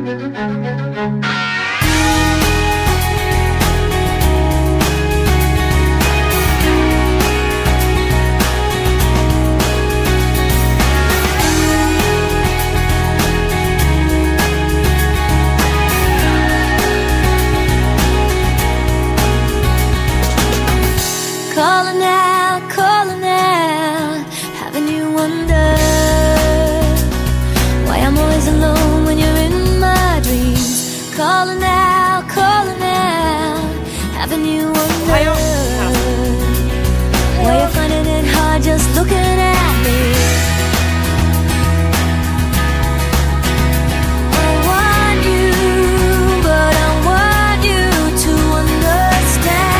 Calling out, having you wonder why I'm always alone when you're in my dreams. Calling out, having you wonder why you're finding it hard just looking at me. I want you, but I want you to understand.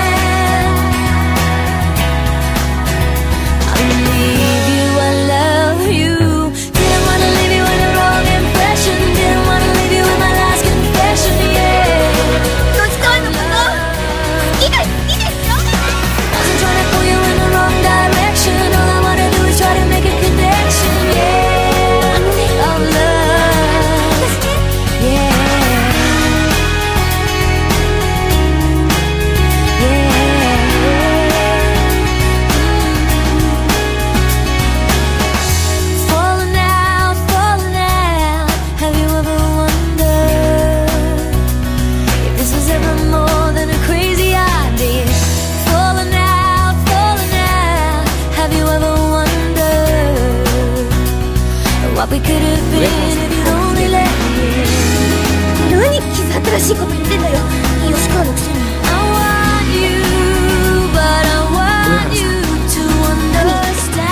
We could have been if you'd only let me. 何傷新しいこと言ってんだよ、吉川のくせに。I want you, but I want you to understand.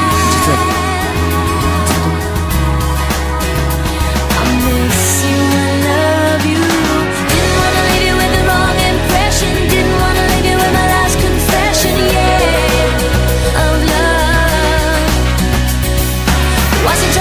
I miss you, I love you. Didn't wanna leave you with the wrong impression. Didn't wanna leave you with my last confession, yeah, of love. Wasn't